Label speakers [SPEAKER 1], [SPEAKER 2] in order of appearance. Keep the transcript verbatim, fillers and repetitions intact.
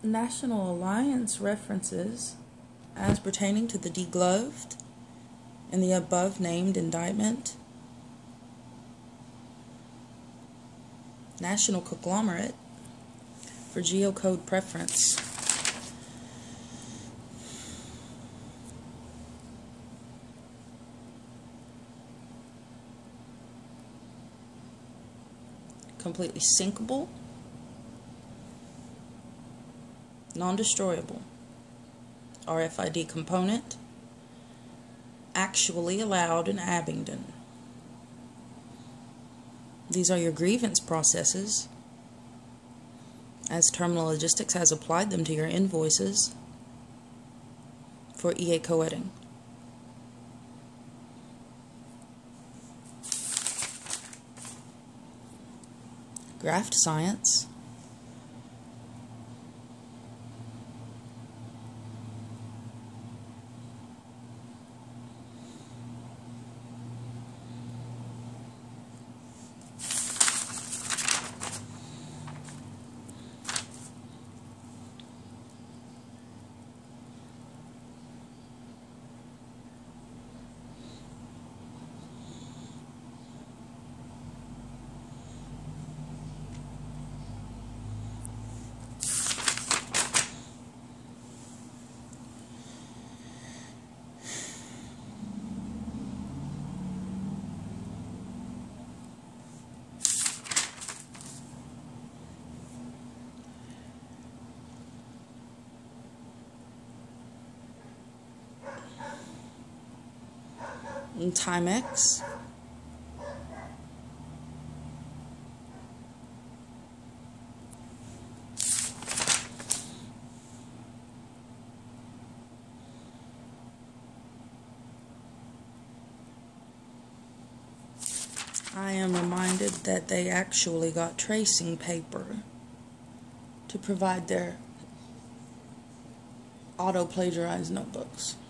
[SPEAKER 1] National Alliance references as pertaining to the degloved in the above named indictment, National Conglomerate for geocode preference. Completely syncable, non-destroyable, R F I D component, actually allowed in Abingdon. These are your grievance processes, as Terminal Logistics has applied them to your invoices for E A co-editing. Graft science, and Timex, I am reminded that they actually got tracing paper to provide their auto-plagiarized notebooks.